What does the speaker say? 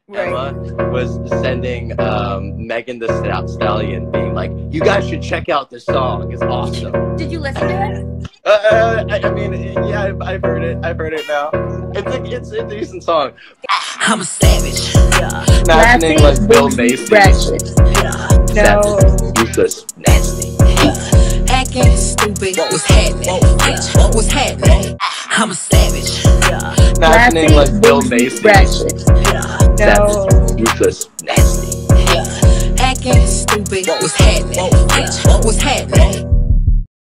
Emma was sending Megan the Stallion, being like, "You guys should check out this song. It's awesome." Did you listen to it? I mean, yeah, I've heard it. I've heard it now. It's a decent song. I'm a savage. Imagining like Bill Macy. No. Useless. Nasty. Acting stupid. What's happening? What's happening? I'm a savage. Imagining like Bill Macy. No. Useless. Nasty. Acting stupid. What's happening? What's happening?